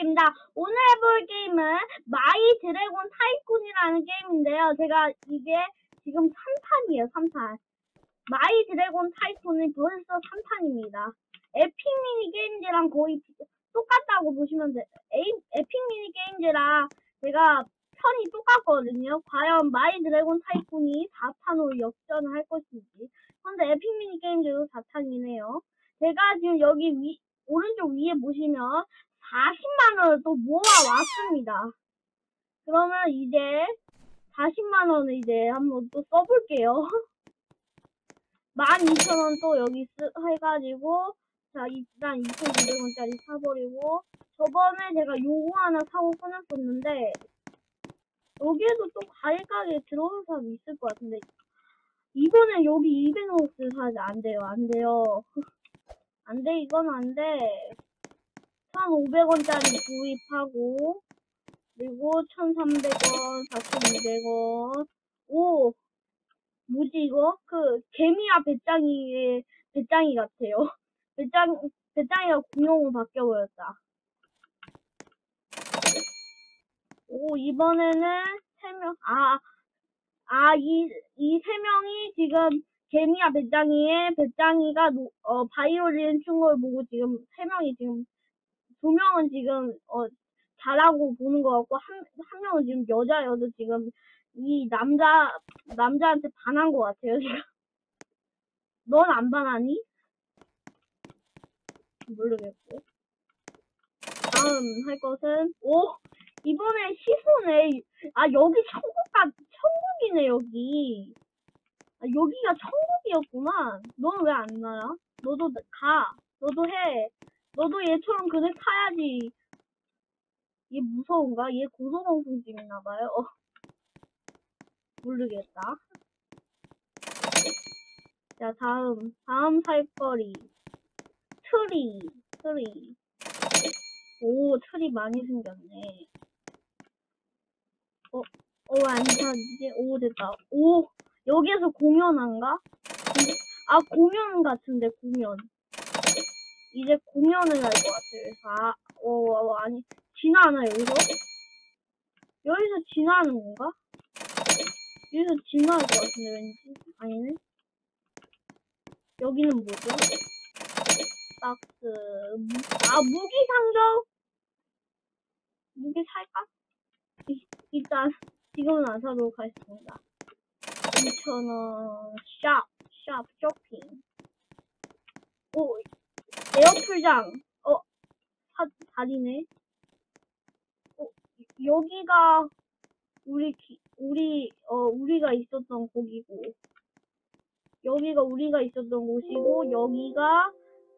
인사입니다. 오늘 해볼 게임은 마이 드래곤 타이쿤이라는 게임인데요. 제가 이게 지금 3탄이에요, 3탄. 마이 드래곤 타이쿤은 벌써 3탄입니다. 에픽 미니 게임즈랑 거의 똑같다고 보시면 돼요. 에픽 미니 게임즈랑 제가 편이 똑같거든요. 과연 마이 드래곤 타이쿤이 4탄으로 역전을 할 것인지. 근데 에픽 미니 게임즈도 4탄이네요. 제가 지금 여기 오른쪽 위에 보시면 40만원을 또 모아왔습니다. 그러면 이제 40만원을 이제 한번 또 써볼게요. 12,000원 또 여기 해가지고, 자, 일단 2,900원짜리 사버리고, 저번에 제가 요거 하나 사고 끊었었는데, 여기에도 또 과일 가게에 들어오는 사람이 있을 것 같은데, 이번엔 여기 200원어치 사지. 안 돼요, 안 돼요. 안 돼, 이건 안 돼. 1,500원짜리 구입하고, 그리고 1,300원, 4,200원. 오! 뭐지, 이거? 개미야 배짱이 같아요. 배짱이가 공룡으로 바뀌어버렸다. 오, 이번에는 3명, 이 3명이 지금 개미야 배짱이가, 바이올린 춘 걸 보고 지금 3명이 지금, 2명은 지금, 잘하고 보는 것 같고, 한 명은 지금 여자여도 지금, 이 남자한테 반한 것 같아요, 지금. 넌 안 반하니? 모르겠고. 다음 할 것은, 이번에 시소네. 여기 천국이네, 여기. 여기가 천국이었구만. 너는 왜 안 나야? 너도 가. 너도 해. 너도 얘처럼 그네 타야지. 얘 무서운가? 얘 고소공포증 있나봐요. 모르겠다. 자, 다음 살거리. 트리. 오, 트리 많이 생겼네. 안 사지? 오, 됐다. 오, 여기에서 공연한가? 공연 같은데, 공연. 이제 공연을 할 것 같아요. 아니, 진화하나, 여기서? 여기서 진화하는 건가? 여기서 진화할 것 같은데, 왠지. 아니네. 여기는 뭐죠? 박스. 무기 상점? 무기 살까? 일단, 지금은 안 사도록 하겠습니다. 2,000원. 쇼핑. 오, 에어풀장. 다리네. 여기가, 우리가 있었던 곳이고, 여기가 우리가 있었던 곳이고, 여기가,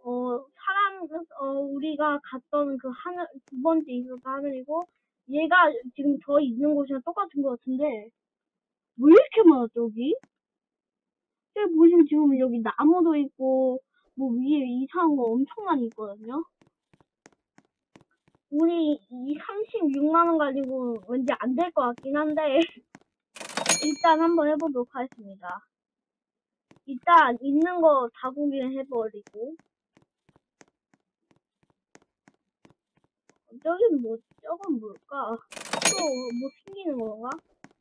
우리가 갔던 그 하늘, 2번째 있었던 하늘이고, 얘가 지금 저 있는 곳이랑 똑같은 것 같은데, 왜 이렇게 많았죠, 여기? 여기 보시면 지금 여기 나무도 있고, 뭐 위에 이상한 거 엄청 많이 있거든요? 우리 이 36만원 가지고 왠지 안 될 것 같긴 한데, 일단 한번 해보도록 하겠습니다. 일단 있는 거 다 구경해버리고, 저건 뭘까? 또 뭐 생기는 건가?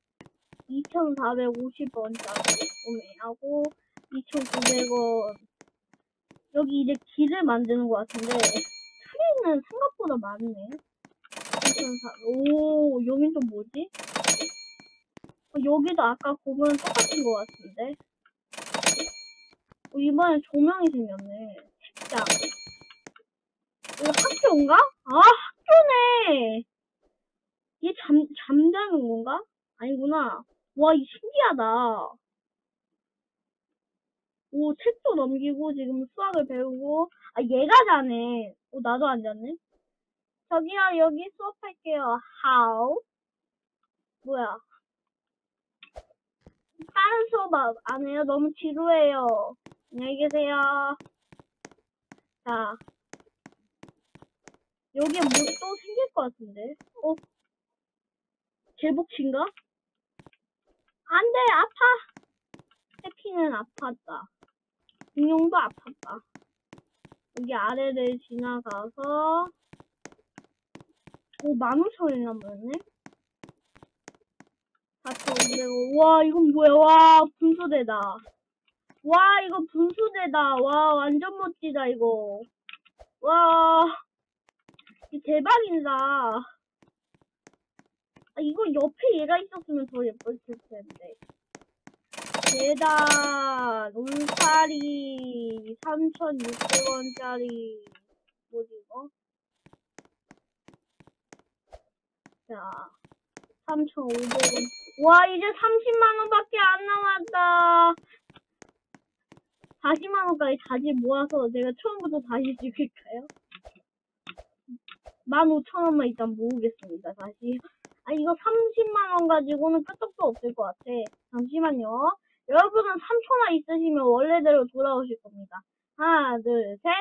2,450원짜리 구매하고 2,900원. 여기 이제 길을 만드는 것 같은데 트리는 생각보다 많네. 2,400. 오, 여긴 또 뭐지? 여기도 아까 그거랑 똑같은 것 같은데. 이번에 조명이 생겼네. 책장. 이거 학교인가? 학교네. 얘 잠자는 건가? 아니구나. 와, 이 신기하다. 오, 책도 넘기고, 지금 수학을 배우고. 얘가 자네. 나도 안 잤네. 저기요, 여기 수업할게요. How? 뭐야. 다른 수업 안 해요? 너무 지루해요. 안녕히 계세요. 자. 여기에 뭐 또 생길 것 같은데? 개복치인가? 안 돼, 아파! 해피는 아팠다. 공룡도 아팠다. 여기 아래를 지나가서, 오, 15,000원이 남았네? 4,500원. 와, 이건 뭐야? 와, 분수대다. 와, 이거 분수대다. 와, 완전 멋지다, 이거. 와, 이거 대박이다. 아, 이거 옆에 얘가 있었으면 더 예뻤을 텐데. 계단, 울타리, 3,600원짜리. 뭐지, 이거? 자, 3,500원. 와, 이제 30만원밖에 안 남았다. 40만원까지 다시 모아서 내가 처음부터 다시 찍을까요? 15,000원만 일단 모으겠습니다, 다시. 아, 이거 30만원 가지고는 끄떡도 없을 것 같아. 잠시만요. 여러분은 3초나 있으시면 원래대로 돌아오실 겁니다. 하나, 둘, 셋.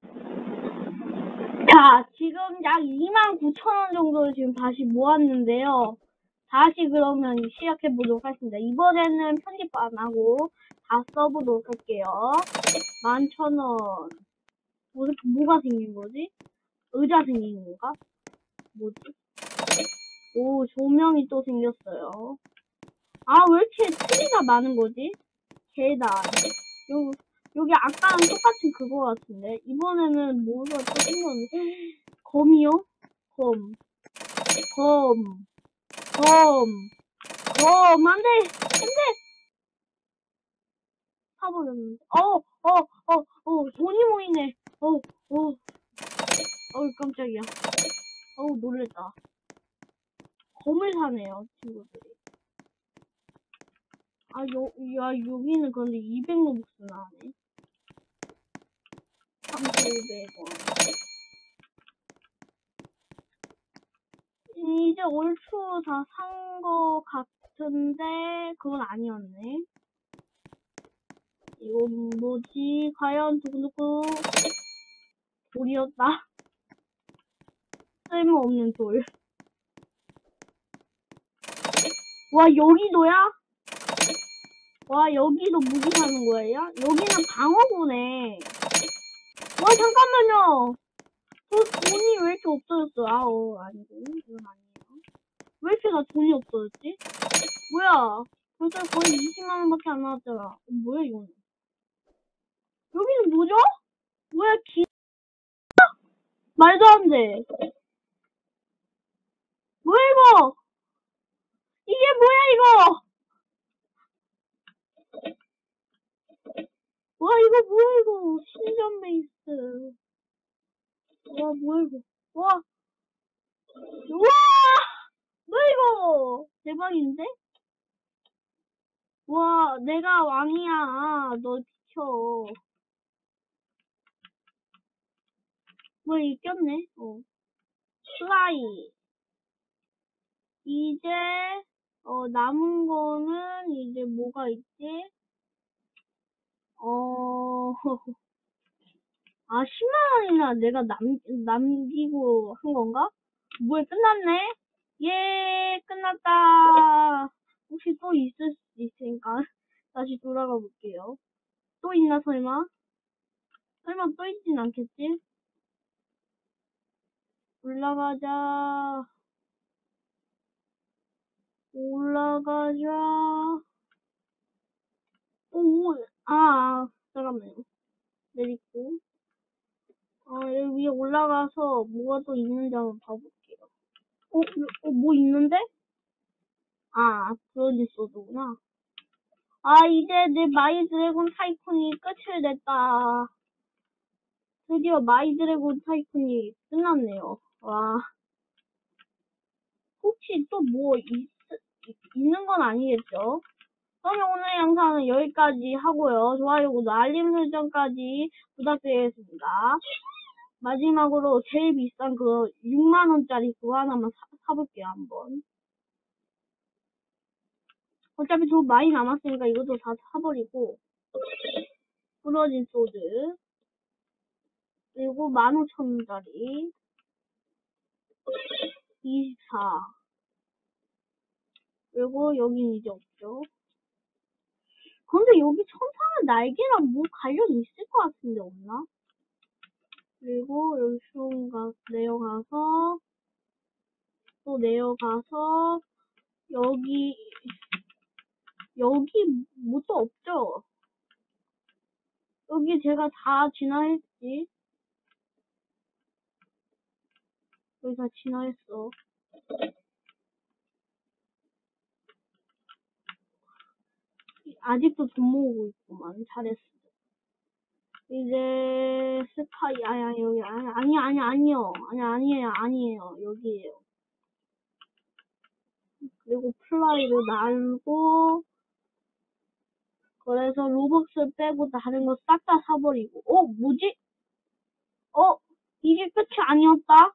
자, 지금 약 29,000원 정도를 지금 다시 모았는데요. 다시 그러면 시작해보도록 하겠습니다. 이번에는 편집 안 하고 다 써보도록 할게요. 11,000원. 뭐가 생긴 거지? 의자 생긴 건가? 뭐지? 오, 조명이 또 생겼어요. 아, 왜 이렇게 트리가 많은 거지? 계단. 여기 아까랑 똑같은 그거 같은데? 이번에는 뭐가 또 생겼는데? 검이요? 검. 안 돼! 안 돼! 사버렸는데. 돈이 모이네. 깜짝이야. 놀랬다. 검을 사네요, 친구들이. 아, 여기는 그런데 200로벅스 나네. 3,500원. 이제 얼추 다 산 거 같은데, 그건 아니었네. 이건 뭐지? 과연 두구두구 돌이었다. 쓸모없는 돌. 와, 여기도야? 와, 여기도 무기 사는 거예요? 여기는 방어구네. 와, 잠깐만요. 저 돈이 왜 이렇게 없어졌어? 아니고. 이건 아니에요. 왜 이렇게 나 돈이 없어졌지? 뭐야? 벌써 거의 20만원밖에 안 나왔잖아. 뭐야, 이거는? 여기는 뭐죠? 뭐야, 말도 안 돼. 뭐야, 이거? 이게 뭐야, 이거? 와, 이거 뭐야, 이거? 신전 베이스. 와, 뭐야, 이거? 와, 우와! 뭐야, 이거? 대박인데? 와, 내가 왕이야. 너 비켜. 뭐, 이겼네? 플라이. 이제, 남은 거는 이제 뭐가 있지? 아, 10만원이나 내가 남기고 한 건가? 뭐야, 끝났네? 예, 끝났다. 혹시 또 있을 수 있으니까 다시 돌아가 볼게요. 또 있나, 설마? 설마 또 있진 않겠지? 올라가자. 잠깐만요. 내리고. 여기 위에 올라가서 뭐가 또 있는지 한번 봐볼게요. 뭐 있는데? 브로니 소드구나. 이제 내 마이 드래곤 타이쿤이 끝을 냈다. 드디어 마이 드래곤 타이쿤이 끝났네요. 와. 혹시 또 뭐 있는 건 아니겠죠? 그러면 오늘 영상은 여기까지 하고요. 좋아요, 구독, 알림 설정까지 부탁드리겠습니다. 마지막으로 제일 비싼 그 6만원짜리 그거 하나만 사볼게요, 한번. 어차피 돈 많이 남았으니까 이것도 다 사버리고. 부러진 소드. 그리고 15,000원짜리. 24. 그리고 여긴 이제 없죠. 근데 여기 천상의 날개랑 뭐 관련 있을 것 같은데 없나? 그리고 여기 내려가서 또 내려가서, 여기 뭐 또 없죠? 여기 제가 다 진화했지? 여기 다 진화했어. 아직도 돈 모으고 있구만. 잘했어. 이제 스파이 여기 아니에요. 여기에요. 그리고 플라이를 날고, 그래서 로벅스 빼고 다른 거 싹 다 사버리고. 뭐지? 이게 끝이 아니었다?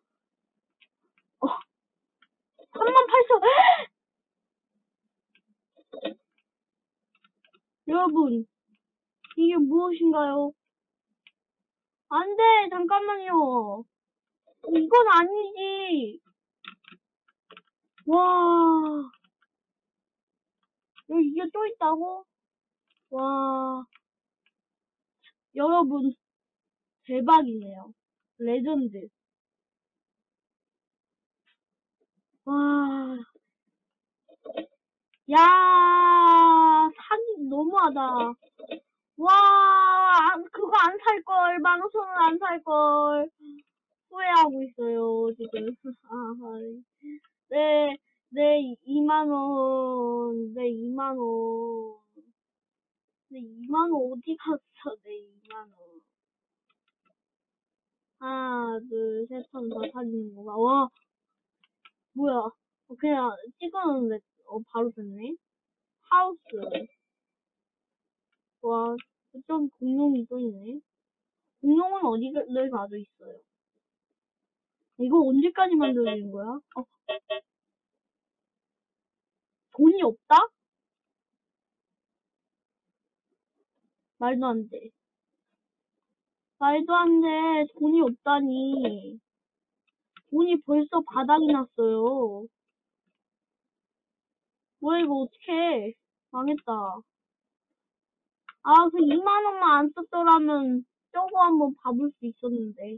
38,000. 여러분, 이게 무엇인가요? 안 돼, 잠깐만요. 이건 아니지. 와, 여기 이게 또 있다고? 와, 여러분, 대박이네요. 레전드. 와, 야, 사기 너무하다. 와, 그거 안 살걸. 15,000원 안 살걸. 후회하고 있어요, 지금. 네, 2만원. 네, 2만원. 네, 2만원 어디 갔어, 네, 2만원. 하나, 둘, 셋 하면 다 사지는 거가. 와, 뭐야. 그냥 찍었는데, 바로 됐네. 하우스. 와, 저기 공룡이 또 있네. 공룡은 어디를 가도 있어요. 이거 언제까지 만들어지는 거야? 돈이 없다? 말도 안 돼. 말도 안 돼. 돈이 없다니. 돈이 벌써 바닥이 났어요. 뭐야, 이거 어떡해. 망했다. 그 2만원만 안 썼더라면 저거 한번 봐볼 수 있었는데.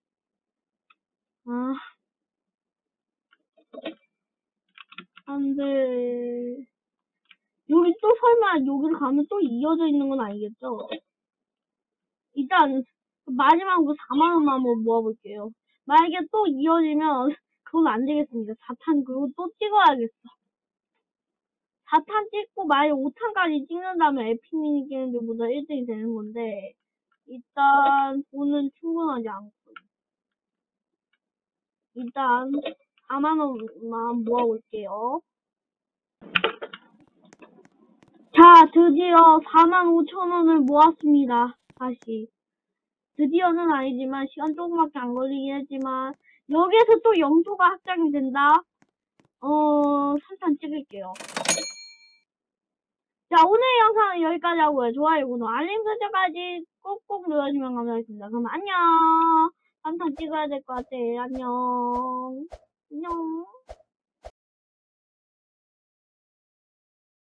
안 돼. 여기 또 설마 여기를 가면 또 이어져 있는 건 아니겠죠? 일단 마지막으로 4만원만 한번 모아볼게요. 만약에 또 이어지면 그건 안 되겠습니다. 4탄 그거 또 찍어야겠어. 4탄 찍고 만약에 5탄까지 찍는다면 에픽 미니게임들보다 1등이 되는 건데 일단 돈은 충분하지 않고 일단 4만원만 모아볼게요. 자, 드디어 45,000원을 모았습니다. 다시. 드디어는 아니지만 시간 조금밖에 안 걸리긴 했지만 여기에서 또 영토가 확장이 된다. 3탄 찍을게요. 자, 오늘의 영상은 여기까지 하고요. 좋아요, 구독, 알림 설정까지 꼭꼭 눌러주시면 감사하겠습니다. 그럼 안녕. 3탄 찍어야 될 것 같아. 안녕. 안녕.